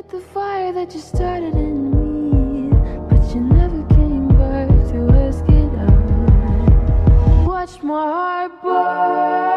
with the fire that you started in me, but you never came back to ask it out. Watch my heart burn.